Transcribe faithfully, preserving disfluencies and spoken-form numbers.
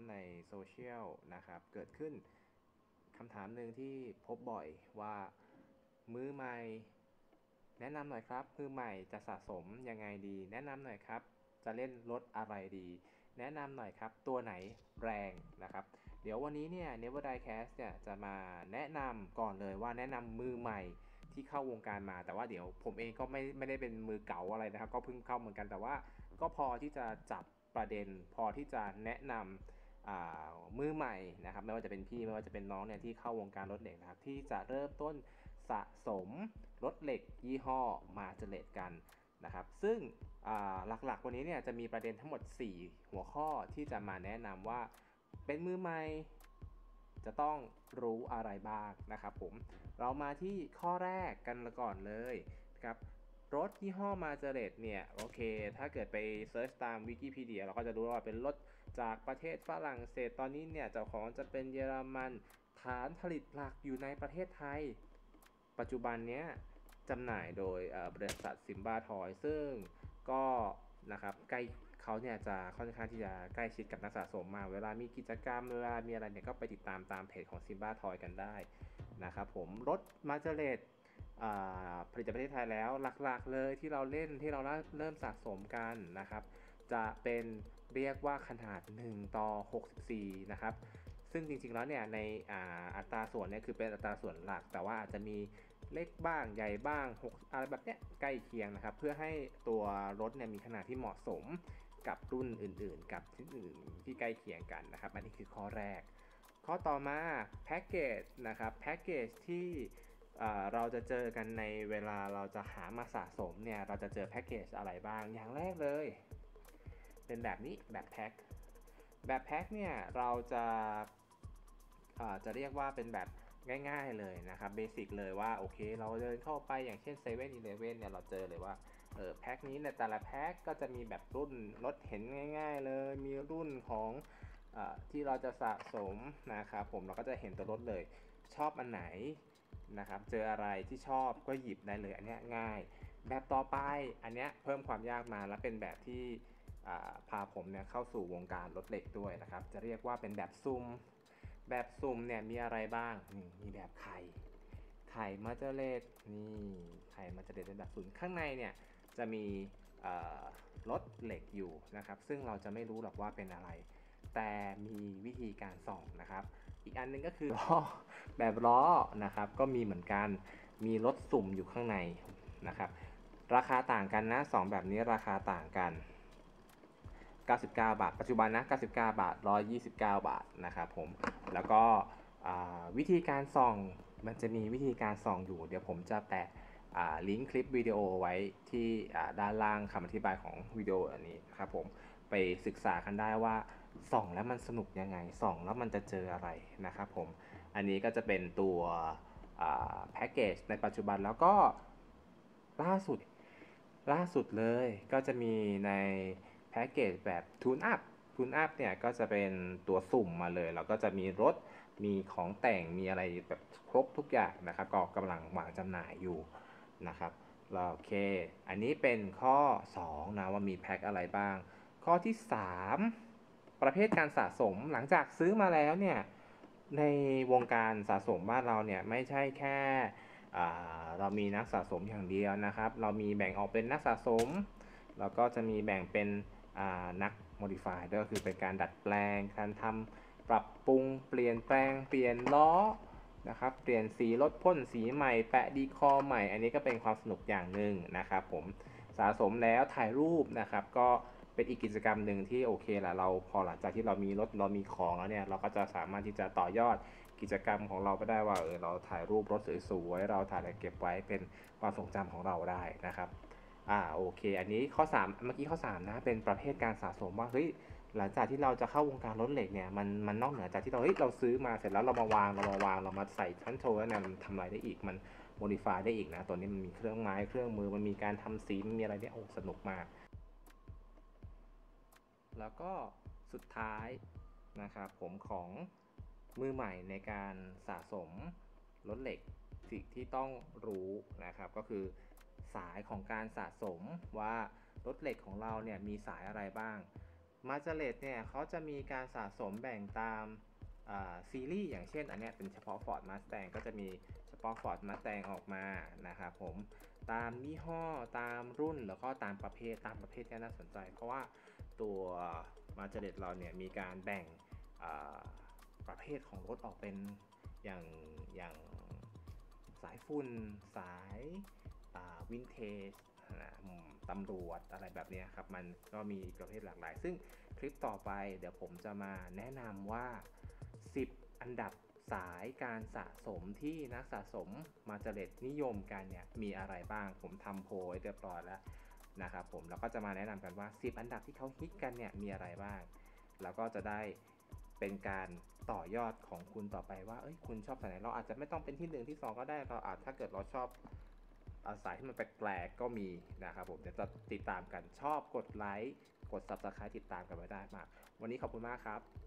ในโซเชียลนะครับเกิดขึ้นคำถามหนึ่งที่พบบ่อยว่ามือใหม่แนะนำหน่อยครับมือใหม่จะสะสมยังไงดีแนะนำหน่อยครับจะเล่นรถอะไรดีแนะนำหน่อยครับตัวไหนแรงนะครับเดี๋ยววันนี้เนี่ย Never Die Cast เนี่ยจะมาแนะนำก่อนเลยว่าแนะนำมือใหม่ที่เข้าวงการมาแต่ว่าเดี๋ยวผมเองก็ไม่ไม่ได้เป็นมือเก่าอะไรนะครับก็เพิ่งเข้าเหมือนกันแต่ว่าก็พอที่จะจับประเด็นพอที่จะแนะนำมือใหม่นะครับไม่ว่าจะเป็นพี่ไม่ว่าจะเป็นน้องเนี่ยที่เข้าวงการรถเหล็กนะครับที่จะเริ่มต้นสะสมรถเหล็กยี่ห้อมาเจเลตกันนะครับซึ่งหลักๆวันนี้เนี่ยจะมีประเด็นทั้งหมดสี่หัวข้อที่จะมาแนะนำว่าเป็นมือใหม่จะต้องรู้อะไรบ้างนะครับผมเรามาที่ข้อแรกกันก่อนเลยครับรถยี่ห้อมาเจเลตเนี่ยโอเคถ้าเกิดไปเซิร์ชตามวิกิพีเดียเราก็จะรู้ว่าเป็นรถจากประเทศฝรั่งเศสตอนนี้เนี่ยเจ้าของจะเป็นเยอรมันฐานผลิตหลักอยู่ในประเทศไทยปัจจุบันนี้จำหน่ายโดยบริษัทซิมบาทอยซึ่งก็นะครับใกล้เขาเนี่ยจะค่อนข้างที่จะใกล้ชิดกับนักสะสมมาเวลามีกิจกรรมเวลามีอะไรเนี่ยก็ไปติดตามตามเพจของซิมบาทอยกันได้นะครับผมรถมาเจเลตผลิตในประเทศไทยแล้วหลักๆเลยที่เราเล่นที่เราเริ่มสะสมกันนะครับจะเป็นเรียกว่าขนาดหนึ่งต่อหกสิบสี่นะครับซึ่งจริงๆแล้วเนี่ยในอัตราส่วนเนี่ยคือเป็นอัตราส่วนหลักแต่ว่าอาจจะมีเล็กบ้างใหญ่บ้างอะไรแบบเนี้ยใกล้เคียงนะครับเพื่อให้ตัวรถเนี่ยมีขนาดที่เหมาะสมกับรุ่นอื่นๆกับที่อื่นที่ใกล้เคียงกันนะครับอันนี้คือข้อแรกข้อต่อมาแพ็กเกจนะครับแพ็กเกจที่เราจะเจอกันในเวลาเราจะหามาสะสมเนี่ยเราจะเจอแพ็กเกจอะไรบ้างอย่างแรกเลยเป็นแบบนี้แบบแพ็คแบบแพ็คเนี่ยเราจะจะเรียกว่าเป็นแบบง่ายๆเลยนะครับเบสิกเลยว่าโอเคเราเดินเข้าไปอย่างเช่น เซเว่น อีเลฟเว่น เนี่ยเราเจอเลยว่าเออแพ็คนี้ในแต่ละแพ็คก็จะมีแบบรุ่นรถเห็นง่ายๆเลยมีรุ่นของอที่เราจะสะสมนะครับผมเราก็จะเห็นตัวรถเลยชอบอันไหนนะครับเจออะไรที่ชอบก็หยิบได้เลยอันนี้ง่ายแบบต่อไปอันนี้เพิ่มความยากมาและเป็นแบบที่พาผมเนี่ยเข้าสู่วงการรถเหล็กด้วยนะครับจะเรียกว่าเป็นแบบซุ่มแบบซุ่มเนี่ยมีอะไรบ้างนี่มีแบบไข่ไข่มาเจเลตนี่ไข่มาเจเลตเป็นแบบซุ่มข้างในเนี่ยจะมีรถเหล็กอยู่นะครับซึ่งเราจะไม่รู้หรอกว่าเป็นอะไรแต่มีวิธีการส่องนะครับอีกอันนึงก็คือล้อแบบล้อนะครับก็มีเหมือนกันมีรถสุ่มอยู่ข้างในนะครับราคาต่างกันนะสองแบบนี้ราคาต่างกันเก้าสิบเก้าบาทปัจจุบันนะเก้าสิบเก้าบาทหนึ่งร้อยยี่สิบเก้าบาทนะครับผมแล้วก็วิธีการส่องมันจะมีวิธีการส่องอยู่เดี๋ยวผมจะแปะลิงก์คลิปวิดีโอไว้ที่ด้านล่างคำอธิบายของวิดีโออันนี้ครับผมไปศึกษากันได้ว่าส่องแล้วมันสนุกยังไงส่องแล้วมันจะเจออะไรนะครับผมอันนี้ก็จะเป็นตัวแพ็กเกจในปัจจุบันแล้วก็ล่าสุดล่าสุดเลยก็จะมีในแพ็กเกจแบบทูนอัพทูนอัพเนี่ยก็จะเป็นตัวสุ่มมาเลยแล้วก็จะมีรถมีของแต่งมีอะไรแบบครบทุกอย่างนะครับก็กำลังวางจำหน่ายอยู่นะครับโอเคอันนี้เป็นข้อสองนะว่ามีแพ็คอะไรบ้างข้อที่สามประเภทการสะสมหลังจากซื้อมาแล้วเนี่ยในวงการสะสมบ้านเราเนี่ยไม่ใช่แค่เรามีนักสะสมอย่างเดียวนะครับเรามีแบ่งออกเป็นนักสะสมแล้วก็จะมีแบ่งเป็นนัก modify ด้วยก็คือเป็นการดัดแปลงการทำปรับปรุงเปลี่ยนแปลงเปลี่ยนล้อนะครับเปลี่ยนสีรถพ่นสีใหม่แปะดีคอใหม่อันนี้ก็เป็นความสนุกอย่างหนึ่งนะครับผมสะสมแล้วถ่ายรูปนะครับก็เป็นอีกกิจกรรมหนึ่งที่โอเคละเราพอหลังจากที่เรามีรถเรามีของแล้วเนี่ยเราก็จะสามารถที่จะต่อยอดกิจกรรมของเราไปได้ว่าเออเราถ่ายรูปรถสวยๆเราถ่ายอะไรเก็บไว้เป็นความทรงจำของเราได้นะครับอ่าโอเคอันนี้ข้อสามเมื่อกี้ข้อสามนะเป็นประเภทการสะสมว่าเฮ้ยหลังจากที่เราจะเข้าวงการรถเหล็กเนี่ยมันมันนอกเหนือจากที่เราเฮ้ยเราซื้อมาเสร็จแล้วเรามาวางเรามาวางเรามาใส่ชั้นโชว์แล้วเนี่ยมันทำอะไรได้อีกมันโมดิฟายได้อีกนะตัวนี้มันมีเครื่องไม้เครื่องมือมันมีการทำสีมันมีอะไรเนี่ยโอ้สนุกมากแล้วก็สุดท้ายนะครับผมของมือใหม่ในการสะสมรถเหล็กสิ่งที่ต้องรู้นะครับก็คือสายของการสะสมว่ารถเหล็กของเราเนี่ยมีสายอะไรบ้างมาเจเลตเนี่ยเขาจะมีการสะสมแบ่งตามซีรีส์อย่างเช่นอันนี้เป็นเฉพาะ Ford Mustang ก็จะมีเฉพาะ Ford Mustang ออกมานะครับผมตามยี่ห้อตามรุ่นแล้วก็ตามประเภทตามประเภทที่น่าสนใจเพราะว่าตัวมาเจเลตเราเนี่ยมีการแบ่งประเภทของรถออกเป็นอย่างอย่างสายฝุ่นสายวินเทจตำรวจอะไรแบบนี้ครับมันก็มีประเภทหลากหลายซึ่งคลิปต่อไปเดี๋ยวผมจะมาแนะนำว่าสิบอันดับสายการสะสมที่นักสะสมมาเจเลตนิยมกันเนี่ยมีอะไรบ้างผมทำโพลเรียบร้อยแล้วนะครับผมแล้วก็จะมาแนะนำกันว่าสิบอันดับที่เขาฮิตกันเนี่ยมีอะไรบ้างแล้วก็จะได้เป็นการต่อยอดของคุณต่อไปว่าเอ้ยคุณชอบสายไหนเราอาจจะไม่ต้องเป็นที่หนึ่งที่สองก็ได้เราอาจถ้าเกิดเราชอบสายที่มันแปลกๆก็มีนะครับผมเดี๋ยวจะติดตามกันชอบกดไลค์กด ซับสไครบ์ ติดตามกันไว้ได้มากวันนี้ขอบคุณมากครับ